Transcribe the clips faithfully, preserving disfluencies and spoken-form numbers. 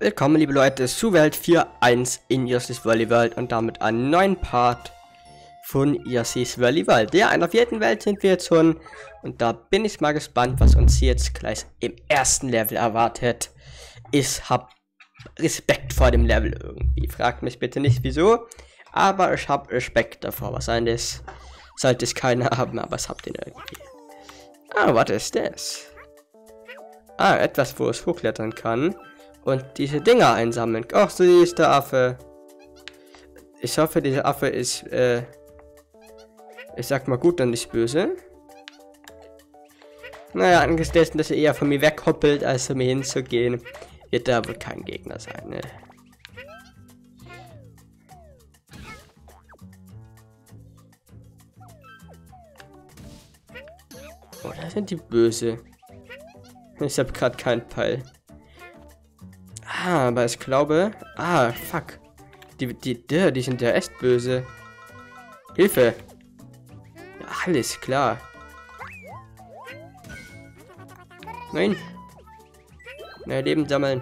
Willkommen, liebe Leute, zu Welt vier Punkt eins in Yoshi's Woolly World und damit einen neuen Part von Yoshi's Woolly World. Ja, in der vierten Welt sind wir jetzt schon und da bin ich mal gespannt, was uns jetzt gleich im ersten Level erwartet. Ich hab Respekt vor dem Level irgendwie. Fragt mich bitte nicht wieso, aber ich hab Respekt davor. Wahrscheinlich sollte es keiner haben, aber es habt ihr irgendwie. Ah, was ist das? Ah, etwas, wo es hochklettern kann. Und diese Dinger einsammeln. Ach, so ist der Affe. Ich hoffe, dieser Affe ist, äh, ich sag mal gut und nicht böse. Naja, angesichts, dass er eher von mir weghoppelt, als zu mir hinzugehen, wird da wohl kein Gegner sein, ne? Oh, da sind die böse. Ich habe gerade keinen Pfeil. Ah, aber ich glaube... Ah, fuck. Die, die, die, die sind ja echt böse. Hilfe. Ja, alles klar. Nein. Nein, Leben sammeln.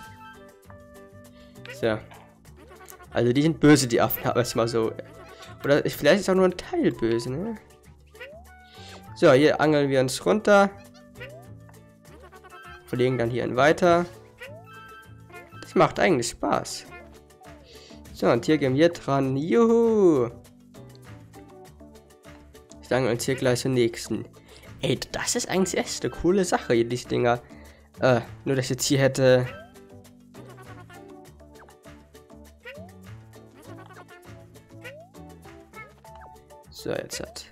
So. Also die sind böse, die Affen, aber es mal so. Oder ist, vielleicht ist auch nur ein Teil böse, ne? So, hier angeln wir uns runter. Verlegen dann hierhin weiter. Das macht eigentlich Spaß. So, und hier gehen wir dran. Juhu! Ich danke uns hier gleich zum nächsten. Ey, das ist eigentlich echt eine coole Sache, hier, die Dinger. Äh, nur dass ich jetzt hier hätte. So, jetzt hat.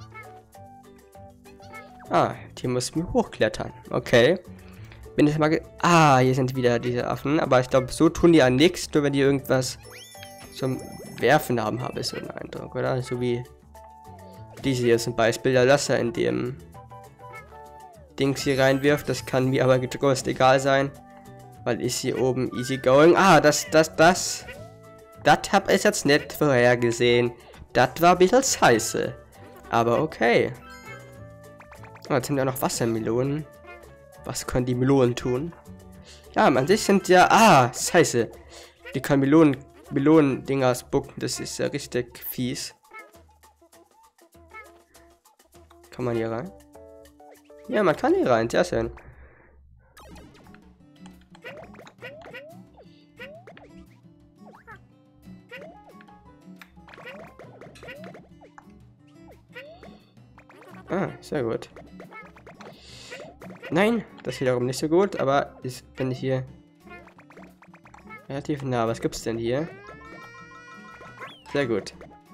Ah, hier muss mir hochklettern. Okay. Bin ich mal ge Ah, hier sind wieder diese Affen. Aber ich glaube, so tun die an nichts, nur wenn die irgendwas zum Werfen haben, habe ich so einen Eindruck, oder? So wie diese hier zum Beispiel. Der Lasser in dem Dings hier reinwirft. Das kann mir aber getrost egal sein. Weil ich hier oben easy going. Ah, das, das, das. Das habe ich jetzt nicht vorhergesehen. Das war ein bisschen scheiße. Aber okay. Oh, jetzt sind ja noch Wassermelonen. Was können die Melonen tun? Ja, an sich sind ja... Ah, scheiße. Die können Melonen... Melonen-Dinger spucken. Das ist ja richtig fies. Kann man hier rein? Ja, man kann hier rein. Sehr schön. Ah, sehr gut. Nein, das wiederum nicht so gut, aber ich bin hier relativ nah. Was gibt's denn hier? Sehr gut.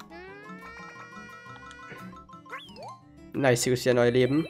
Nice, hier ist ja neue Leben.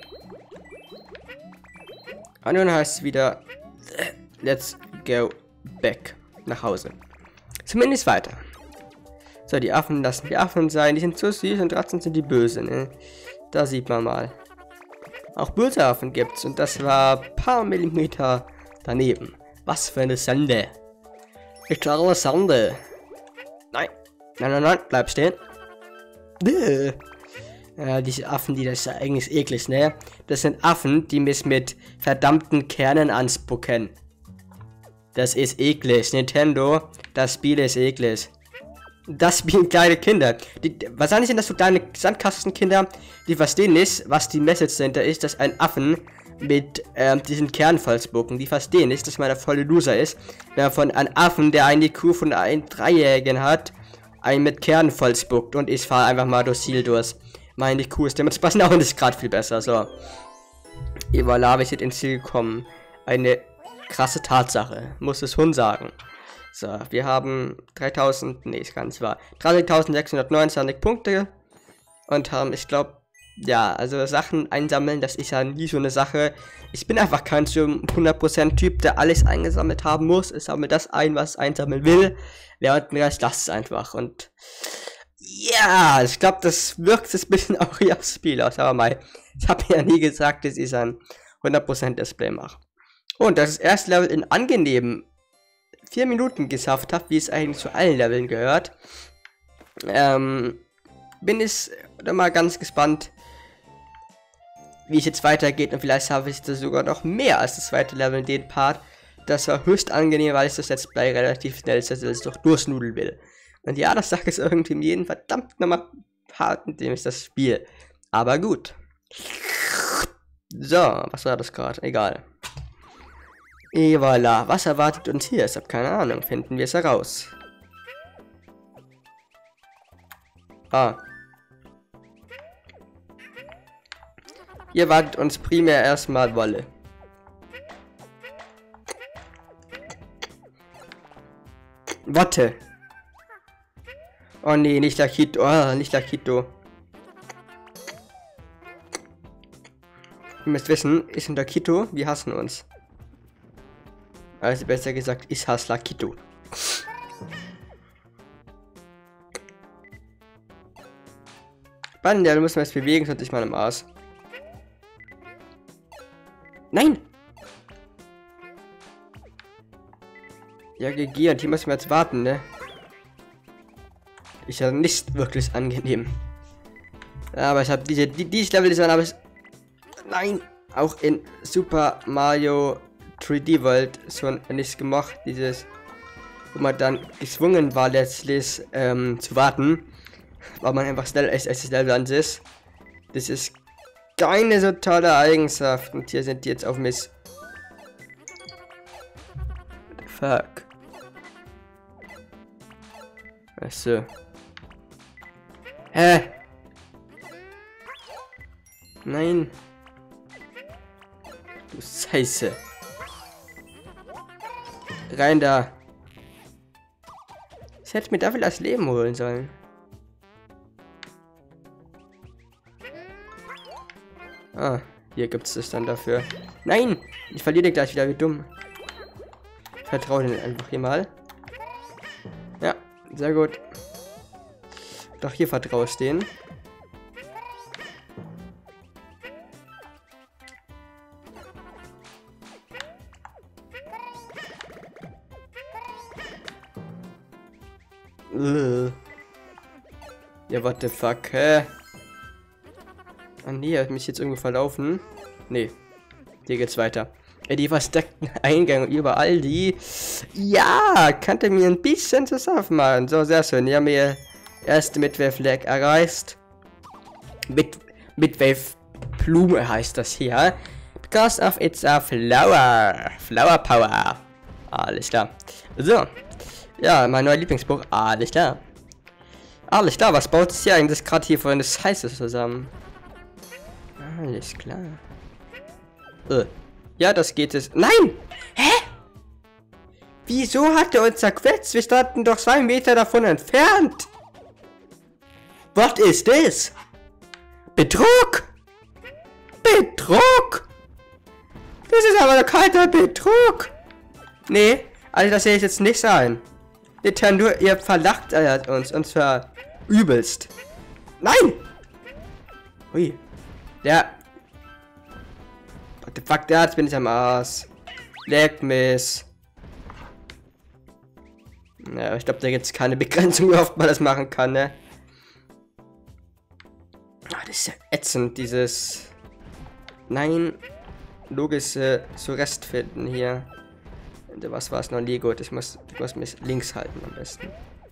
Und nun heißt es wieder let's go back nach Hause. Zumindest weiter. So, die Affen lassen die Affen sein. Die sind so süß und trotzdem sind die böse, ne? Da sieht man mal. Auch böse Affen gibt's und das war ein paar Millimeter daneben. Was für eine Sande. Ich klare Sande. Nein. Nein, nein, nein. Bleib stehen. Bäh. Ja, diese Affen, die das ist ja eigentlich eklig, ne? Das sind Affen, die mich mit verdammten Kernen anspucken. Das ist eklig. Nintendo, das Spiel ist eklig. Das spielen kleine Kinder. Die, wahrscheinlich sind das so kleine Sandkastenkinder, die verstehen nicht, was die Message Center ist, dass ein Affen mit ähm, diesen Kern vollspucken. Die verstehen nicht, dass man der volle Loser ist, wenn man von einem Affen, der eine I Q von einem Dreijährigen hat, einen mit Kern vollspuckt. Und ich fahre einfach mal durchs Ziel durch. Meine I Q ist dementsprechend auch nicht gerade viel besser. So. Voilà, wir sind ins Ziel gekommen. Eine krasse Tatsache, muss es schon sagen. So, wir haben dreitausend, nee, ist gar nicht wahr, dreißigtausendsechshundertneunundzwanzig Punkte und haben, ich glaube, ja, also Sachen einsammeln, das ist ja nie so eine Sache. Ich bin einfach kein so hundert Prozent Typ, der alles eingesammelt haben muss. Ich sammle das ein, was ich einsammeln will. Ja, und mir reicht das einfach. Und ja, ich glaube, das wirkt ein bisschen auch hier aufs Spiel aus. Aber mal, ich habe ja nie gesagt, dass ich ein hundert Prozent Display mache. Und das ist erst Level in angenehm vier Minuten geschafft habe, wie es eigentlich zu allen Leveln gehört, ähm, bin ich mal ganz gespannt, wie es jetzt weitergeht und vielleicht habe ich das sogar noch mehr als das zweite Level in den Part, das war höchst angenehm, weil ich das Let's Play relativ schnell zersetzt durch durchsnudeln will. Und ja, das sagt es irgendwie in jedem verdammten nochmal Part, in dem ich das Spiel. Aber gut. So, was war das gerade? Egal. Et voilà. Was erwartet uns hier? Ich habe keine Ahnung. Finden wir es heraus. Ah. Hier wartet uns primär erstmal Wolle. Watte. Oh nee, nicht Lakito. Oh, nicht Lakito. Ihr müsst wissen, ich und Lakito, wir hassen uns. Also besser gesagt, ich hasse Lakito. Spannend, ja, du musst mal jetzt bewegen, sonst ich mal im Arsch. Nein! Ja, G G, und hier müssen wir jetzt warten, ne? Ist ja nicht wirklich angenehm. Ja, aber ich habe diese, die, dieses Level Design habe ich, nein, auch in Super Mario drei D World schon nicht gemacht. Dieses, wo man dann gezwungen war, letztlich ähm, zu warten, weil man einfach schnell echt, echt schnell dran ist. Das ist keine so tolle Eigenschaft. Und hier sind die jetzt auf mich. What the fuck? Achso. Hä? Nein. Du Scheiße. Rein da. Ich hätte mir dafür das Leben holen sollen. Ah, hier gibt es das dann dafür. Nein! Ich verliere den gleich wieder, wie dumm. Ich vertraue den einfach hier mal. Ja, sehr gut. Doch hier vertraue ich den. Uh. Ja, what the fuck, hä? Ah nee, hat mich jetzt irgendwo verlaufen. Nee, hier geht's weiter. Ja, die versteckten Eingänge überall die. Ja, kannte mir ein bisschen zu schaffen machen. So, sehr schön. Wir haben hier erste Midway Flag erreicht. Mid Midway Blume heißt das hier. Because of it's a flower. Flower Power. Alles klar. So. Ja, mein neuer Lieblingsbuch. Alles klar. Alles klar, was baut es hier eigentlich gerade hier für eine Scheiße zusammen? Alles klar. Äh. Ja, das geht es. Nein! Hä? Wieso hat er uns zerquetscht? Wir standen doch zwei Meter davon entfernt. Was ist das? Betrug! Betrug! Das ist aber kalter Betrug! Nee, also das sehe ich jetzt nicht sein. Nintendo, ihr verlacht uns, und zwar übelst. Nein! Ui. Der. What the fuck, der, jetzt bin ich am Arsch. Leck mich. Ja, ich glaube, da gibt es keine Begrenzung, wie oft man das machen kann, ne? Ah, das ist ja ätzend, dieses. Nein. Logische zu Rest finden hier. Was war es noch? Lego. Ich muss, ich muss mich links halten am besten.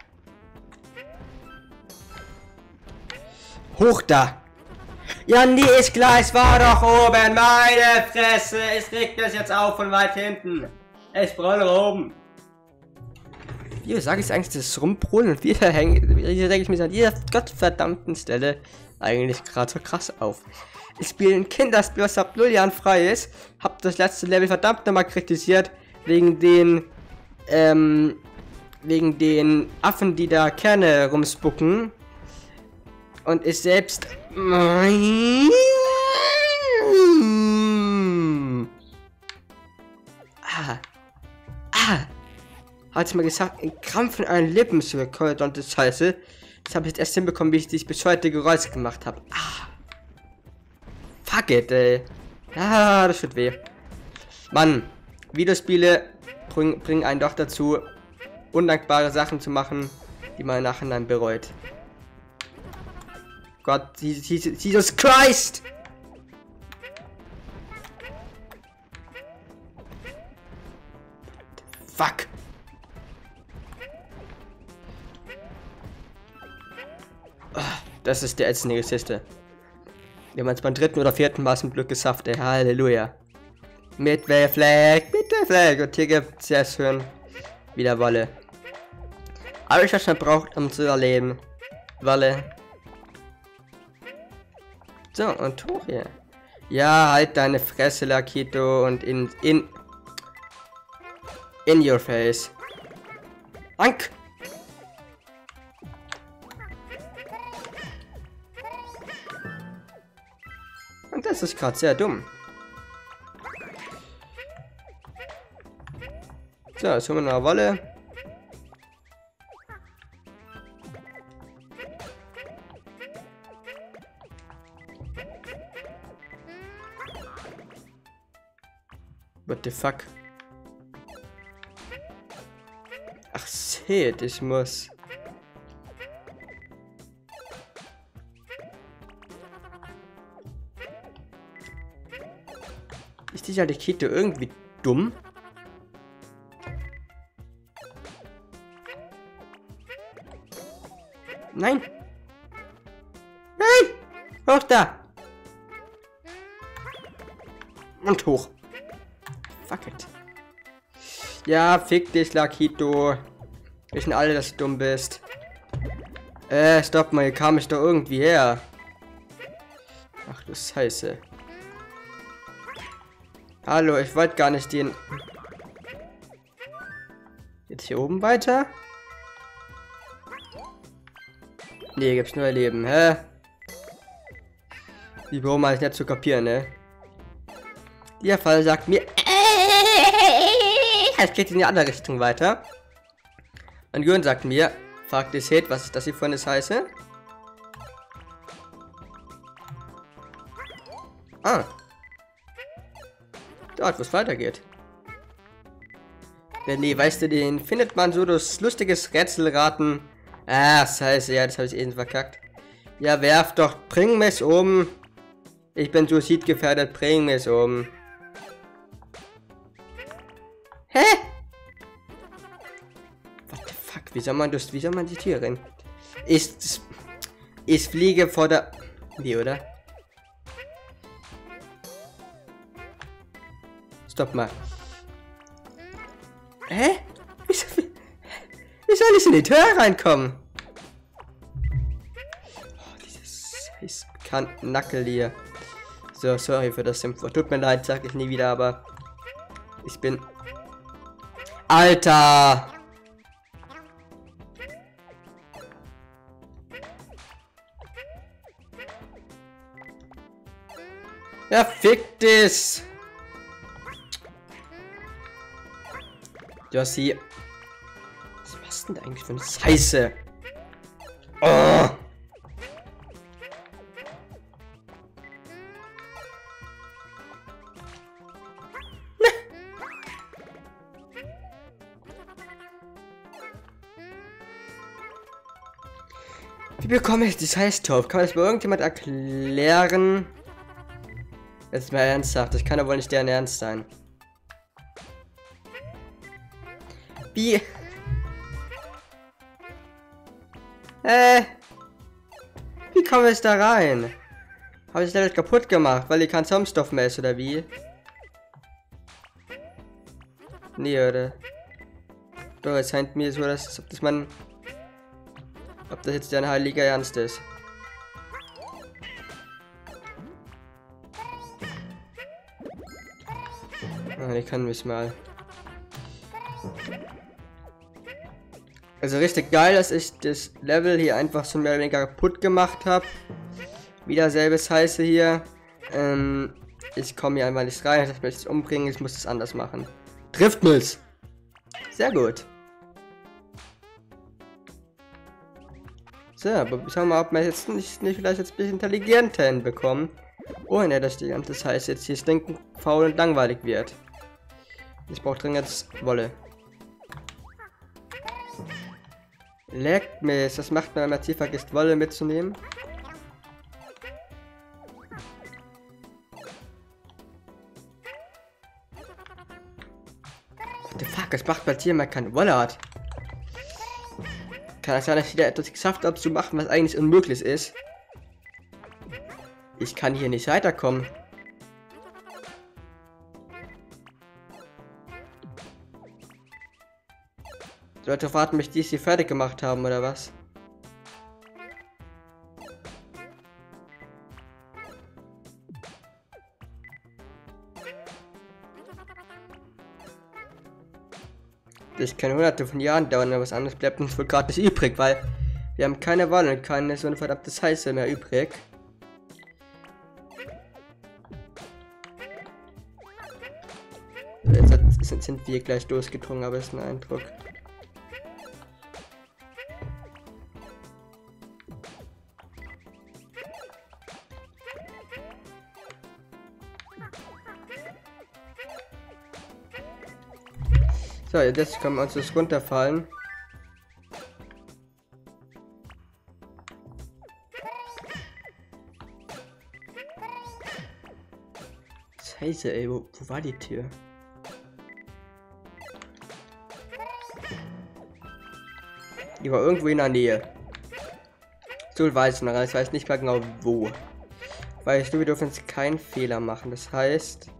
Hoch da! Ja, nee, ist klar, es war doch oben. Meine Fresse, es regt das jetzt auf von weit hinten. Ich brauche oben. Wie sage ich eigentlich, das Rumbrüllen und wieder hängen. Hier denke ich mich an jeder gottverdammten Stelle eigentlich gerade so krass auf. Ich spiele ein Kinderspiel, was ab null Jahren frei ist. Hab das letzte Level verdammt nochmal kritisiert. Wegen den, ähm, wegen den Affen, die da Kerne rumspucken. Und ich selbst. Ah. Ah. Hat mal gesagt, ein Krampf in einen Lippen zu bekommen und das Scheiße. Das habe ich jetzt erst hinbekommen, wie ich dieses bescheuerte Geräusch gemacht habe. Ah. Fuck it, ey. Ah, das tut weh. Mann. Videospiele bringen, bringen einen doch dazu, undankbare Sachen zu machen, die man im Nachhinein bereut. Gott, Jesus, Jesus Christ! Fuck. Oh, das ist der ätzende Kiste. Wir haben es beim dritten oder vierten Mal zum Glück geschafft, ey. Halleluja. Mit Wayflag, mit Wayflag. Und hier gibt es sehr schön wieder Wolle. Alles, was man braucht, um zu erleben. Wolle. So, und hoch hier. Ja, halt deine Fresse, Lakito, und in, in, in your face. Dank! Und das ist gerade sehr dumm. So, jetzt haben wir noch eine Wolle. What the fuck? Ach, shit, ich muss. Ist dieser Lakito irgendwie dumm? Nein! Nein! Hoch da! Und hoch. Fuck it. Ja, fick dich, Lakito. Wir wissen alle, dass du dumm bist. Äh, stopp mal, hier kam ich doch irgendwie her. Ach du Scheiße. Hallo, ich wollte gar nicht den... Jetzt hier oben weiter? Nee, gibt's nur Leben, hä? Die brauchen wir nicht zu kapieren, ne? Der Fall sagt mir... Es geht in die andere Richtung weiter. Und Jürgen sagt mir... Fragt es Hit, was ist das hier für eine Scheiße? Ah. Dort, wo es weitergeht. Ja, nee, weißt du, den findet man so durch lustiges Rätselraten. Ah, scheiße, ja, das habe ich eben verkackt. Ja, werf doch, bring mich um. Ich bin suizidgefährdet, bring mich um. Hä? What the fuck, wie soll man das, wie soll man die Tür rennen? Ich, ich fliege vor der... Wie, oder? Stopp mal. Hä? Wie soll, wie soll ich in die Tür reinkommen? Oh, dieses scheiß Nackel hier. So, sorry für das Schimpfwort. Tut mir leid, sag ich nie wieder, aber ich bin... Alter! Ja, fick dich! Jossi. Was machst denn da eigentlich für eine Scheiße? Oh! Wie bekomme ich das Heißtopf? Kann das mal irgendjemand erklären? Jetzt mal ernsthaft, das kann doch wohl nicht deren Ernst sein. Wie? Äh? Wie komme ich da rein? Habe ich das kaputt gemacht, weil ich kein Zombstoff mehr ist, oder wie? Nee, oder? Doch, es scheint mir so, dass, ob das man... Ob das jetzt ein heiliger Ernst ist. Ah, ich kann mich mal. Also richtig geil, dass ich das Level hier einfach so mehr oder weniger kaputt gemacht habe. Wieder selbes heiße hier. Ähm, ich komme hier einfach nicht rein, ich möchte es umbringen, ich muss es anders machen. Trifft mich! Sehr gut. So, aber schauen wir mal, ob wir jetzt nicht, nicht vielleicht jetzt ein bisschen intelligenter hinbekommen. Ohne dass die ganze Scheiß jetzt hier stinken, faul und langweilig wird. Ich brauche dringend jetzt Wolle. Leckt mich, das macht man, wenn man hier vergisst, Wolle mitzunehmen. What the fuck? Fuck, es macht platzieren mal kein Wallart. Kann es sein, dass ich wieder etwas geschafft habe zu machen, was eigentlich unmöglich ist? Ich kann hier nicht weiterkommen. Die Leute warten, mich dies hier fertig gemacht haben, oder was? Das kann hunderte von Jahren dauern, aber was anderes bleibt uns wohl gerade nicht übrig, weil wir haben keine Wahl und keine so ein verdammtes Heiße mehr übrig. Jetzt sind, sind wir gleich durchgedrungen, aber ist ein Eindruck. So, jetzt können wir uns das runterfallen. Scheiße, ey, wo, wo war die Tür? Die war irgendwo in der Nähe. So weiß ich noch, ich weiß nicht mehr genau wo. Weil ich, wir dürfen jetzt keinen Fehler machen, das heißt...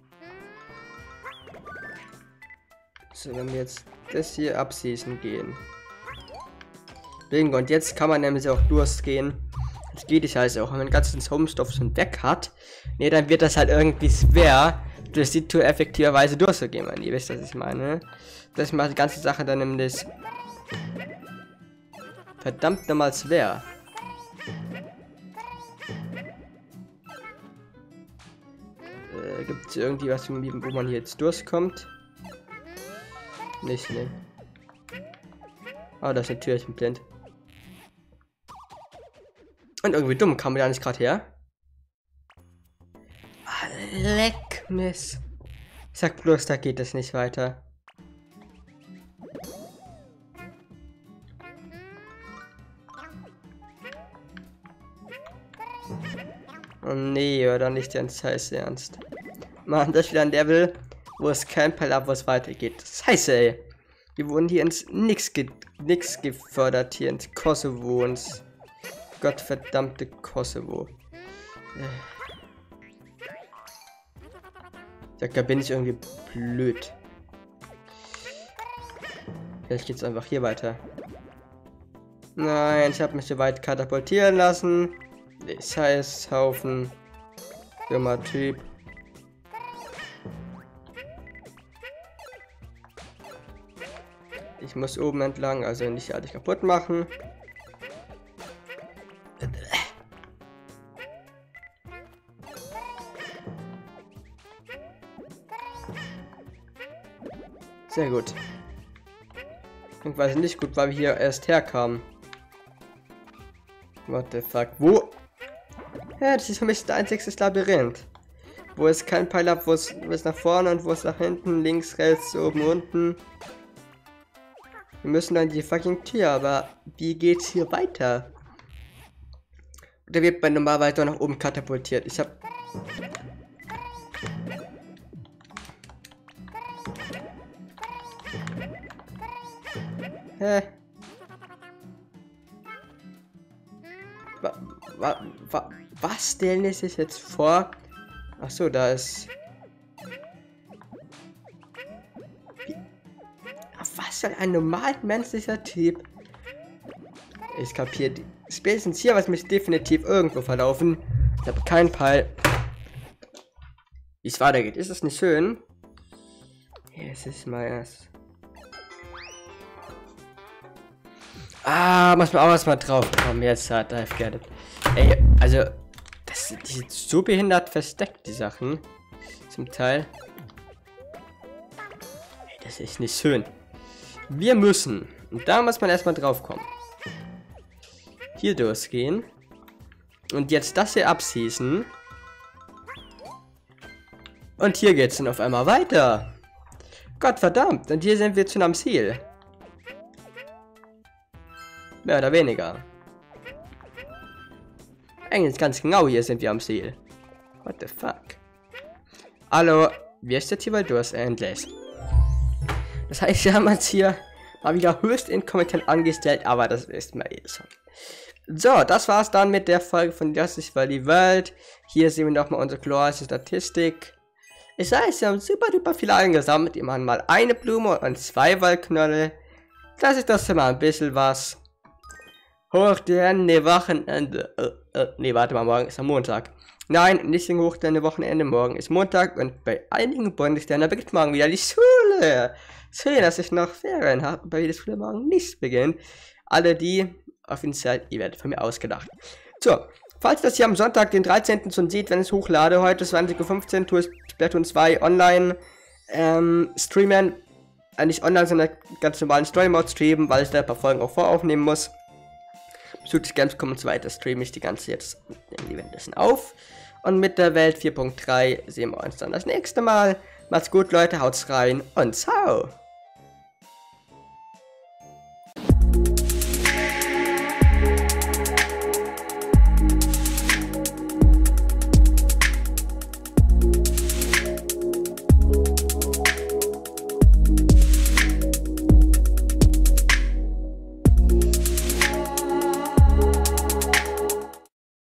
So, wenn wir jetzt das hier abschießen gehen. Bingo, und jetzt kann man nämlich auch durchgehen. Das geht nicht, heißt auch, wenn man den ganzen Homestuff schon weg hat. Ne, dann wird das halt irgendwie schwer, durch die Tour effektiverweise durchzugehen, wenn ihr wisst, was ich meine. Das macht die ganze Sache dann nämlich verdammt nochmal schwer. Äh, gibt es irgendwie was, wo man hier jetzt durchkommt? Nicht, ne. Ah, da ist eine Tür, ich bin blind. Und irgendwie dumm, kam mir da nicht gerade her. Ah, leck, Miss. Ich sag bloß, da geht es nicht weiter. Oh nee, oder nicht ganz heiß ernst. Mann, das ist wieder ein Level, wo es kein Palab, wo es weitergeht. Scheiße, ey. Wir wurden hier ins Nix, ge nix gefördert, hier ins Kosovo, ins gottverdammte Kosovo. Ja, da bin ich irgendwie blöd. Vielleicht geht's einfach hier weiter. Nein, ich habe mich so weit katapultieren lassen. Scheiß Haufen. Dummer Typ. Ich muss oben entlang, also nicht alles kaputt machen. Sehr gut. Ich weiß nicht gut, weil wir hier erst herkamen. What the fuck? Wo? Ja, das ist für mich das einzige Labyrinth. Wo es kein Pfeil ab, wo es, wo es nach vorne und wo es nach hinten, links, rechts, oben, unten. Wir müssen dann die fucking Tür, aber wie geht's hier weiter? Oder wird man normalerweise nach oben katapultiert? Ich hab... Hä? Wa, wa, wa, was stellen Sie sich jetzt vor? Ach so, da ist... Wie? Was soll ein normal menschlicher Typ? Ich kapiere die... Spätestens hier was mich definitiv irgendwo verlaufen. Ich habe keinen Peil. Wie es weitergeht. Ist es nicht schön? Jetzt ist mal erst... Ah, muss man auch erstmal drauf kommen. Jetzt hat I get it. Ey, also, das die sind so behindert versteckt, die Sachen. Zum Teil. Ey, das ist nicht schön. Wir müssen, und da muss man erstmal drauf kommen. Hier durchgehen. Und jetzt das hier abschießen. Und hier geht's dann auf einmal weiter. Gottverdammt, und hier sind wir zu einem Ziel. Mehr oder weniger. Eigentlich ganz genau hier sind wir am Ziel. What the fuck? Hallo, wie ist das hier bald durch? Endlich. Das heißt, wir haben uns hier mal wieder höchst inkompetent angestellt, aber das ist mal eh so. So, das war's dann mit der Folge von Justice for the World. Hier sehen wir nochmal unsere glorreiche Statistik. Es heißt, wir haben super duper viele eingesammelt. Die machen mal eine Blume und zwei Wollknölle. Das ist das immer ein bisschen was. Hochstehende Wochenende. Äh, äh, nee, warte mal, morgen ist am Montag. Nein, nicht im Hochstehende Wochenende, morgen ist Montag und bei einigen Bundesländern beginnt morgen wieder die Schule. Schön, dass ich noch Ferien habe, bei der Schule morgen nicht beginnt. Alle die offiziell, ihr werdet von mir ausgedacht. So, falls das hier am Sonntag, den dreizehnten schon seht, wenn ich es hochlade, heute zwanzig Uhr fünfzehn, tue ich Splatoon zwei online ähm, streamen. Äh, nicht online, sondern ganz normalen Story-Mode streamen, weil ich da ein paar Folgen auch voraufnehmen muss. Bezüglich Gamescom und so weiter streame ich die ganze jetzt den Event bisschen auf. Und mit der Welt vier Punkt drei sehen wir uns dann das nächste Mal. Macht's gut, Leute, haut's rein und ciao!